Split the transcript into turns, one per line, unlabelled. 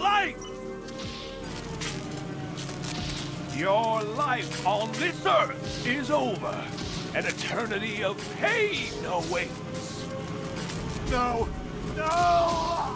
life! Your life on this earth is over. An eternity of pain awaits. No! No!